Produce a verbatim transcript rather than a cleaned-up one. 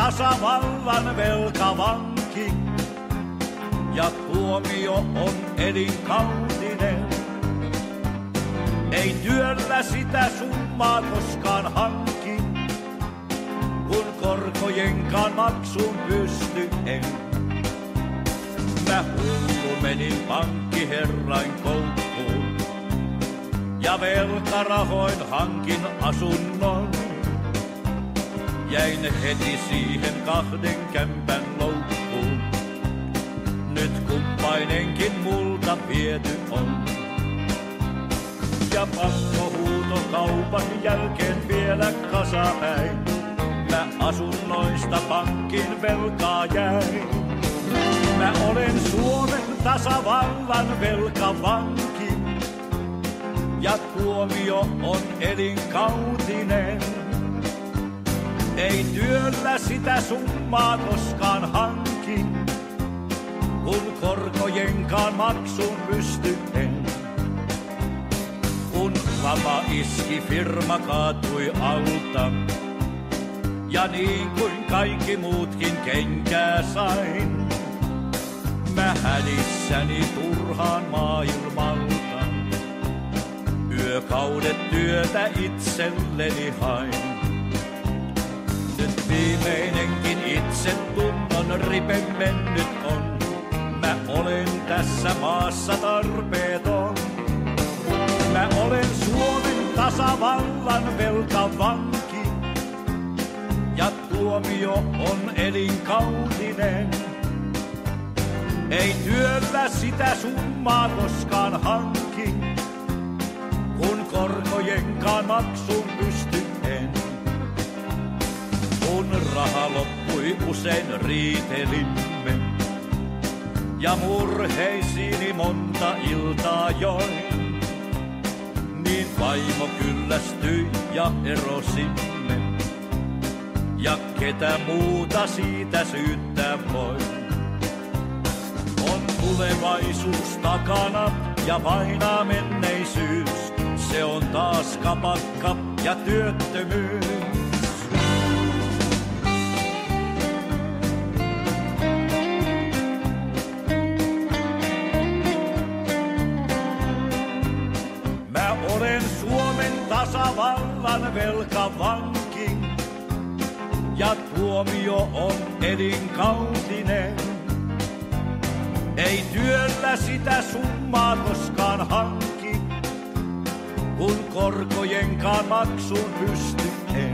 tasavallan velkavanki. Ja tuomio on elinkautinen. Ei työllä sitä summaa koskaan hankki, kun korkojenkaan maksun pysty en. Mä hullu menin pankkiherrain koukkuun ja velkarahoin hankin asunnon. Jäin heti siihen kahden kämpän loukkuun. Nyt kumpainenkin multa viety on. Ja pakkohuuto kaupan jälkeen vielä kasapäin. Mä asunnoista pankin velkaa jäin. Mä olen Suomen tasavallan velkavanki. Ja tuomio on elinkautinen. Ei työllä sitä summaa koskaan hankki, kun korkojenkaan maksun pysty en. Kun lama iski, firma kaatui alta. Ja niin kuin kaikki muutkin kenkää sain. Mä hädissäni turhaan maailmalta. Yökaudet työtä itselleni hain. Nyt viimeinenkin itsetunnon ripe mennyt on. Mä olen tässä maassa tarpeeton. Mä olen Suomen tasavallan velkavanki. Ja tuomio on elinkautinen. Ei työllä sitä summaa koskaan hankki, kun korkojenkaan maksun pysty en. Kun raha loppui usein riitelimme, ja murheisiini monta iltaa join, niin vaimo kyllästyi ja erosimme. Ja ketä muuta siitä syyttää voi. On tulevaisuus takana ja painaa menneisyys. Se on taas kapakka ja työttömyys. Mä olen Suomen tasavallan velkavanki. Ja tuomio on elinkautinen. Ei työllä sitä summaa koskaan hankki, kun korkojenkaan maksun pysty en.